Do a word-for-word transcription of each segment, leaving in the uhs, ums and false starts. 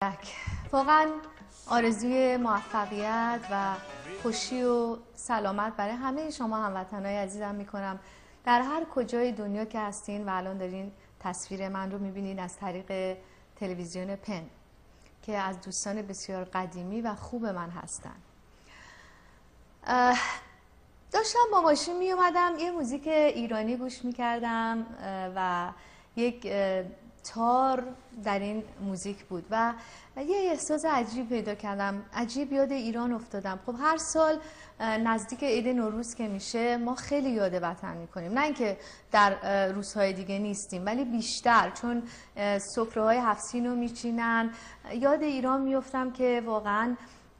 واقعا آرزوی موفقیت و خوشی و سلامت برای همه شما هموطنای عزیزم میکنم در هر کجای دنیا که هستین و الان دارین تصویر من رو میبینین از طریق تلویزیون پن که از دوستان بسیار قدیمی و خوب من هستن. داشتم با ماشین می اومدم یه موزیک ایرانی گوش میکردم و یک تار در این موزیک بود و یه احساس عجیب پیدا کردم، عجیب یاد ایران افتادم. خب هر سال نزدیک عید نوروز که میشه ما خیلی یاد وطن میکنیم، نه اینکه در روزهای دیگه نیستیم ولی بیشتر، چون سفره‌های هفت سین رو میچینن. یاد ایران میفتم که واقعا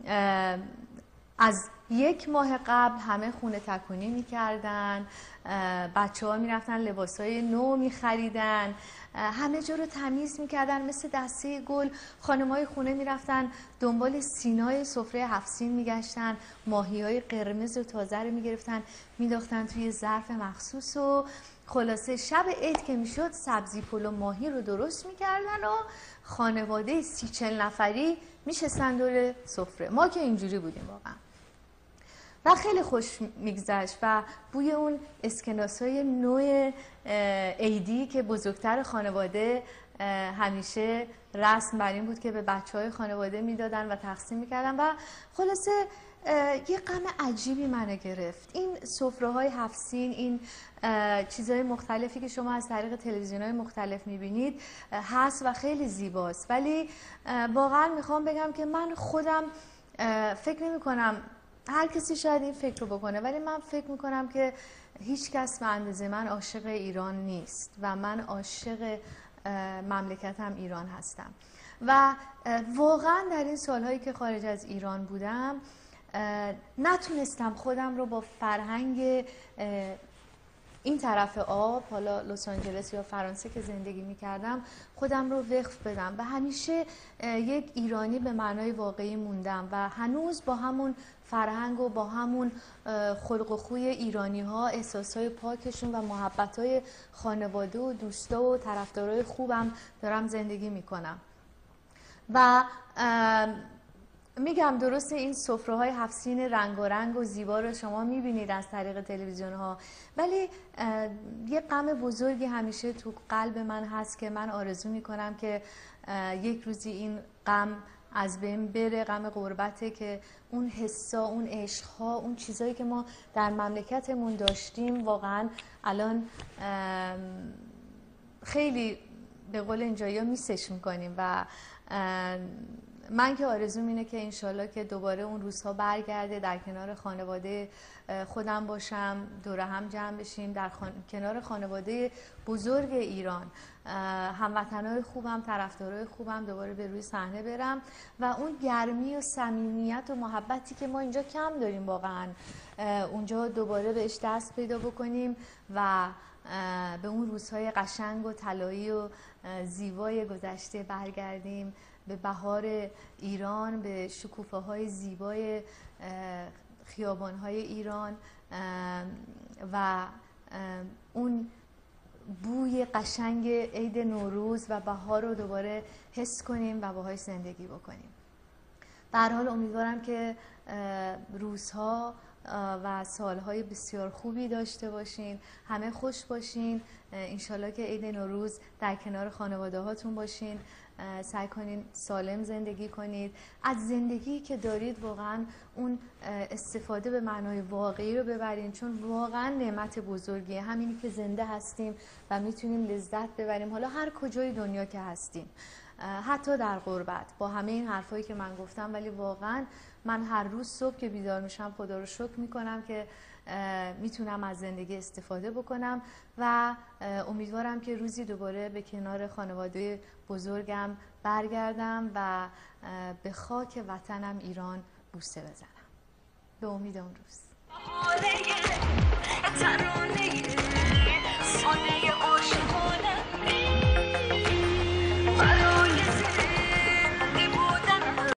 از یک ماه قبل همه خونه تکونی میکردن، بچه ها میرفتن لباس های نو میخریدن، همه جا رو تمیز میکردن مثل دسته گل. خانم های خونه میرفتن دنبال سینای سفره هفت سین میگشتن، ماهی های قرمز و تازه رو میگرفتن میداختن توی ظرف مخصوص و خلاصه شب عید که میشد سبزی پلو ماهی رو درست میکردن و خانواده سی چل نفری میشستن دور سفره. ما که اینجوری بودیم واقعا و خیلی خوش میگذشت و بوی اون اسکناسای نوع عیدی که بزرگتر خانواده همیشه رسم بر این بود که به بچه های خانواده میدادن و تقسیم میکردن و خلاصه یه غم عجیبی منو گرفت. این سفره های هفت سین، این چیزهای مختلفی که شما از طریق تلویزیون های مختلف میبینید هست و خیلی زیباست، ولی واقعا میخوام بگم که من خودم فکر نمی کنم، هر کسی شاید این فکر رو بکنه، ولی من فکر میکنم که هیچ کس به اندازه من عاشق ایران نیست و من عاشق مملکتم ایران هستم و واقعا در این سالهایی که خارج از ایران بودم نتونستم خودم رو با فرهنگ این طرف آب، حالا لس آنجلس یا فرانسه که زندگی میکردم، خودم رو وقف بدم و همیشه یک ایرانی به معنای واقعی موندم و هنوز با همون فرهنگ و با همون خلق و خوی ایرانی ها، احساسای پاکشون و محبتای خانواده و دوستا و طرفدارای خوبم دارم زندگی میکنم. و میگم درسته این سفره های هفت سین رنگارنگ و زیبا رو شما میبینید از طریق تلویزیون ها، ولی یه غم بزرگی همیشه تو قلب من هست که من آرزو میکنم که یک روزی این غم از بین بره. غم غربته که اون حسا، اون عشقها، اون چیزایی که ما در مملکتمون داشتیم واقعا الان خیلی به قول اینجایا میسش میکنیم و من که آرزوم اینه که انشالله که دوباره اون روزها برگرده، در کنار خانواده خودم باشم، دور هم جمع بشیم در خان... کنار خانواده بزرگ ایران، هموطنای خوبم، طرفدارای خوبم دوباره به روی صحنه برم و اون گرمی و صمیمیت و محبتی که ما اینجا کم داریم واقعا اونجا دوباره بهش دست پیدا بکنیم و به اون روزهای قشنگ و طلایی و زیبای گذشته برگردیم، به بهار ایران، به شکوفه های زیبای خیابان های ایران و اون بوی قشنگ عید نوروز و بهار رو دوباره حس کنیم و باهاش زندگی بکنیم. به هر حال امیدوارم که روزها و سالهای بسیار خوبی داشته باشین، همه خوش باشین، انشالله که عید نوروز در کنار خانواده هاتون باشین، سعی کنین سالم زندگی کنید، از زندگی که دارید واقعا اون استفاده به معنای واقعی رو ببرین، چون واقعا نعمت بزرگیه همینی که زنده هستیم و میتونیم لذت ببریم، حالا هر کجای دنیا که هستیم، حتی در غربت. با همه این حرفایی که من گفتم ولی واقعا من هر روز صبح که بیدار میشم خدا رو شکر میکنم که میتونم از زندگی استفاده بکنم و امیدوارم که روزی دوباره به کنار خانواده بزرگم برگردم و به خاک وطنم ایران بوسه بزنم. به امید اون روز.